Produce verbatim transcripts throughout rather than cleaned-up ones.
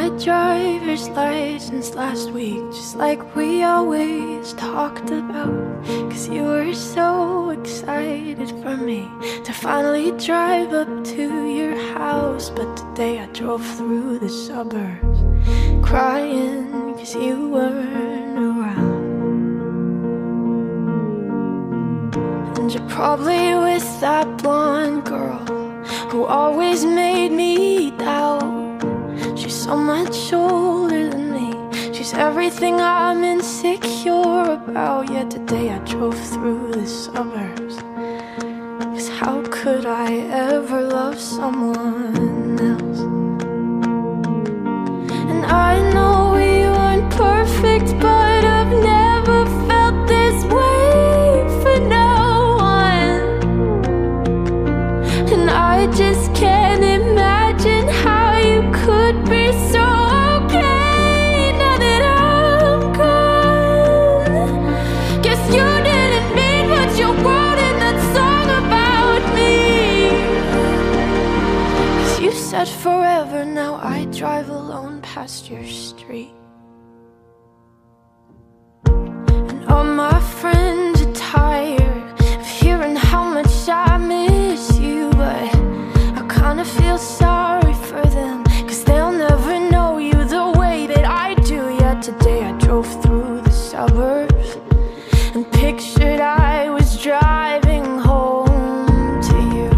my driver's license last week, just like we always talked about. Cause you were so excited for me to finally drive up to your house. But today I drove through the suburbs crying cause you weren't around. And you're probably with that blonde girl who always made me doubt. She's so much older than me, she's everything I'm insecure about. Yet today I drove through the suburbs, cause how could I ever love someone else? And I know we weren't perfect, but I've never felt this way for no one. And I just can't imagine how you could be so okay now that I'm gone. Guess you didn't mean what you wrote in that song about me. Cause you said forever, now I drive alone past your street. And all my friends are tired of hearing how much I miss you, but I kinda feel sorry for them, cause they'll never know you the way that I do. Yet today I drove through the suburbs and pictured I was driving home to you.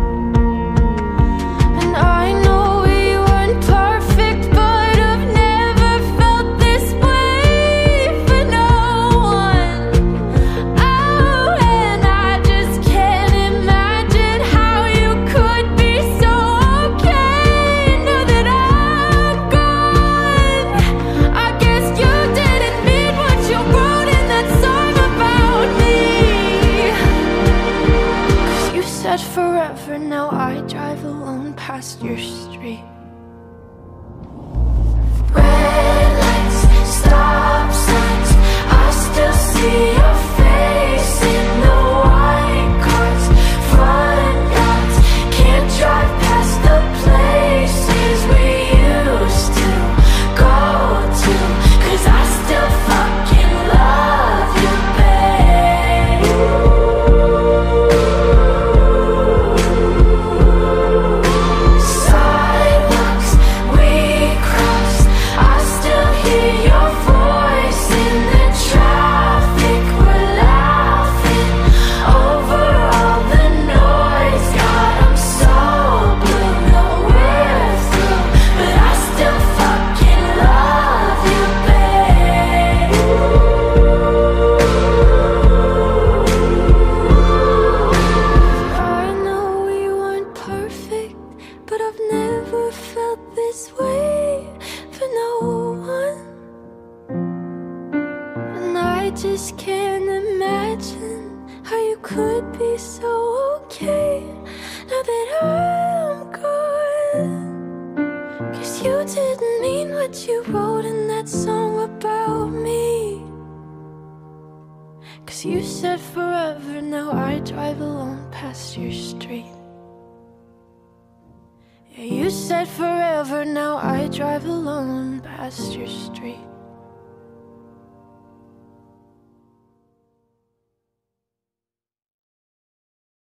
And I know we weren't perfect, but I've never felt this way for no one. Oh, and I just can't imagine how you could be so okay now that I'm gone. I guess you didn't mean what you wrote in that song about me. Cause you said forever, now I drive alone past your street. Red lights, stop signs, I still see your face in the white cars, front yards. Can't drive past the places we used to go to, cause I still fucking love you, babe. Sidewalks we crossed, I still hear your voice in the traffic. We're laughing over all the noise. God, I'm so blue, no we're through, but I still fucking love you, babe. I know we weren't perfect, but I've never felt this way for no one. And I just can't imagine how you could be so okay now that I'm gone. Cause you didn't mean what you wrote in that song about me. Cause you said forever, now I drive alone past your street. Yeah, you said forever, now I drive alone past your street.